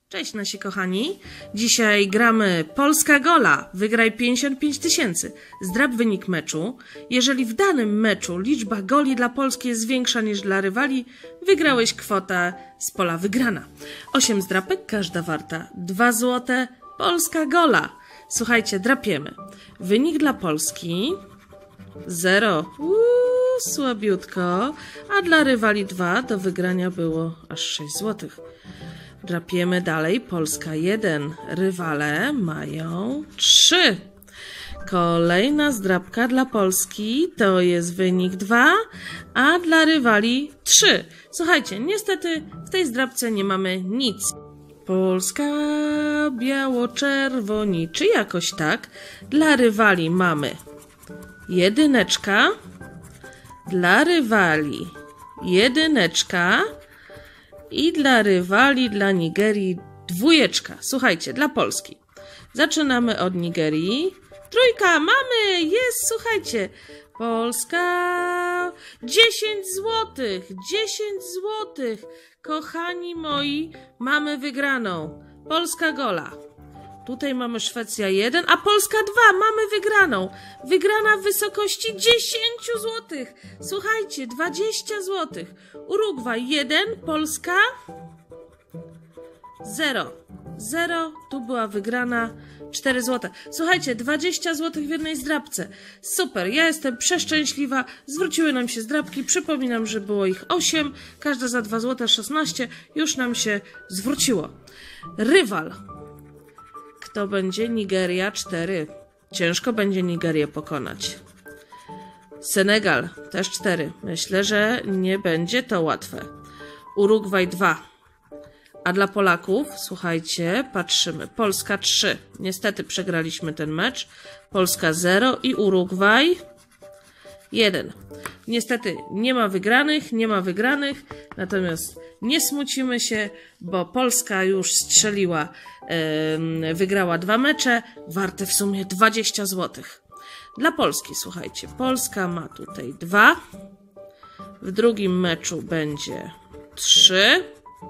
Cześć nasi kochani, dzisiaj gramy Polska Gola, wygraj 55 000, zdrab wynik meczu. Jeżeli w danym meczu liczba goli dla Polski jest większa niż dla rywali, wygrałeś kwotę z pola wygrana. 8 zdrapek, każda warta 2 zł, Polska Gola. Słuchajcie, drapiemy. Wynik dla Polski 0, słabiutko, a dla rywali 2, do wygrania było aż 6 zł. Drapiemy dalej. Polska 1. Rywale mają 3. Kolejna zdrapka dla Polski to jest wynik 2, a dla rywali 3. Słuchajcie, niestety w tej zdrapce nie mamy nic. Polska biało-czerwoni, czy jakoś tak. Dla rywali mamy 1, dla rywali 1, i dla rywali, dla Nigerii 2. Słuchajcie, dla Polski. Zaczynamy od Nigerii. 3 mamy, jest, słuchajcie. Polska 10 złotych, 10 złotych. Kochani moi, mamy wygraną. Polska Gola. Tutaj mamy Szwecja 1, a Polska 2. Mamy wygraną. Wygrana w wysokości 10 złotych. Słuchajcie, 20 złotych. Urugwaj 1, Polska 0. 0, tu była wygrana 4 zł. Słuchajcie, 20 zł w jednej zdrabce. Super, ja jestem przeszczęśliwa. Zwróciły nam się zdrabki. Przypominam, że było ich 8. Każda za 2 zł, 16. Już nam się zwróciło. Rywal. Kto będzie? Nigeria 4. Ciężko będzie Nigerię pokonać. Senegal też 4. Myślę, że nie będzie to łatwe. Urugwaj 2. A dla Polaków, słuchajcie, patrzymy. Polska 3. Niestety przegraliśmy ten mecz. Polska 0 i Urugwaj 1. Niestety nie ma wygranych, natomiast nie smucimy się, bo Polska już strzeliła, wygrała 2 mecze, warte w sumie 20 zł. Dla Polski, słuchajcie, Polska ma tutaj 2, w drugim meczu będzie 3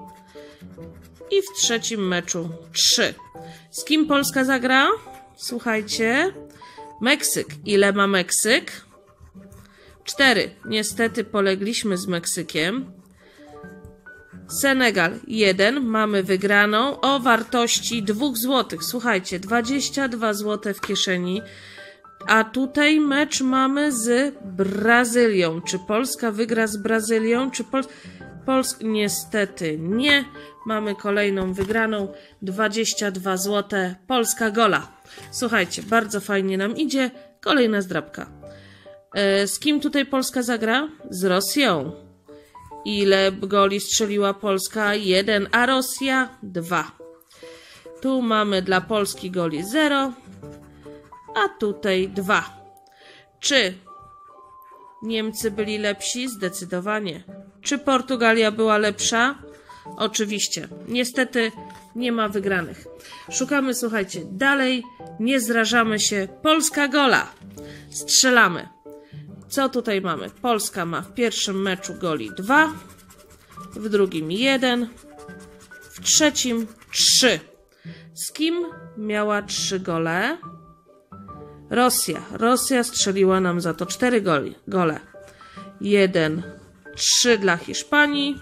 i w trzecim meczu 3. Z kim Polska zagra? Słuchajcie, Meksyk. Ile ma Meksyk? 4. Niestety polegliśmy z Meksykiem. Senegal 1. Mamy wygraną o wartości 2 zł. Słuchajcie, 22 zł w kieszeni. A tutaj mecz mamy z Brazylią. Czy Polska wygra z Brazylią? Czy Polska? Niestety nie. Mamy kolejną wygraną. 22 zł. Polska Gola. Słuchajcie, bardzo fajnie nam idzie. Kolejna zdrabka. Z kim tutaj Polska zagra? Z Rosją. Ile goli strzeliła Polska? 1, a Rosja 2. Tu mamy dla Polski goli 0, a tutaj 2. Czy Niemcy byli lepsi? Zdecydowanie. Czy Portugalia była lepsza? Oczywiście. Niestety nie ma wygranych. Szukamy, słuchajcie, dalej. Nie zrażamy się. Polska Gola. Strzelamy. Co tutaj mamy? Polska ma w pierwszym meczu goli 2, w drugim 1, w trzecim 3. Z kim miała 3 gole? Rosja. Rosja strzeliła nam za to 4 gole. 1, 3 dla Hiszpanii,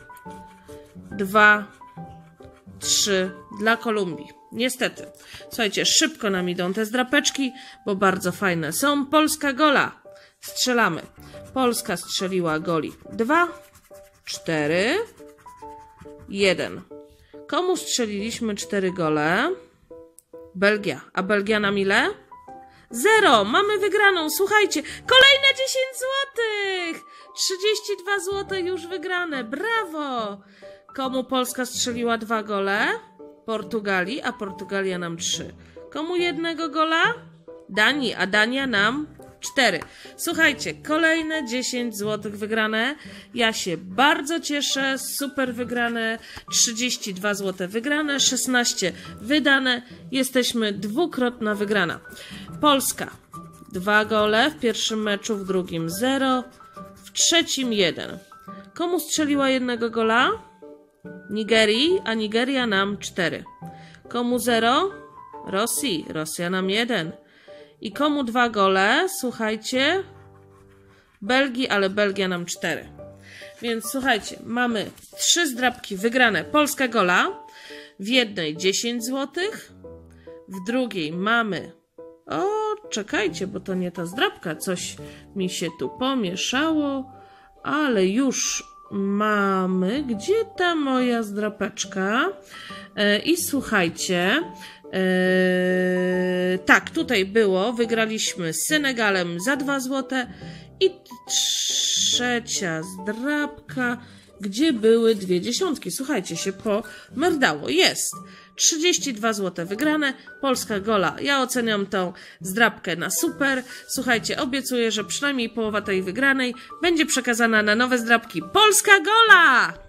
2, 3 dla Kolumbii. Niestety. Słuchajcie, szybko nam idą te zdrapeczki, bo bardzo fajne są. Polska Gola. Strzelamy. Polska strzeliła goli 2, 4, 1. Komu strzeliliśmy 4 gole? Belgia. A Belgia nam ile? 0. Mamy wygraną. Słuchajcie, kolejne 10 zł. 32 zł już wygrane. Brawo. Komu Polska strzeliła 2 gole? Portugalii, a Portugalia nam 3. Komu 1 gola? Danii, a Dania nam 4. Słuchajcie, kolejne 10 zł wygrane. Ja się bardzo cieszę. Super wygrane. 32 zł wygrane. 16 wydane. Jesteśmy dwukrotna wygrana. Polska 2 gole. W pierwszym meczu, w drugim 0. W trzecim 1. Komu strzeliła 1 gola? Nigerii, a Nigeria nam 4. Komu 0? Rosji. Rosja nam 1. I komu 2 gole? Słuchajcie. Belgii, ale Belgia nam 4. Więc słuchajcie, mamy 3 zdrabki wygrane. Polska gola. W jednej 10 zł. W drugiej mamy... O, czekajcie, bo to nie ta zdrabka. Coś mi się tu pomieszało. Ale już mamy. Gdzie ta moja zdrapeczka? I słuchajcie... tak, tutaj było. Wygraliśmy z Senegalem za 2 zł. I trzecia zdrabka, gdzie były 2 dziesiątki. Słuchajcie, się pomerdało. Jest 32 zł wygrane. Polska gola. Ja oceniam tą zdrabkę na super. Słuchajcie, obiecuję, że przynajmniej połowa tej wygranej będzie przekazana na nowe zdrabki. Polska gola!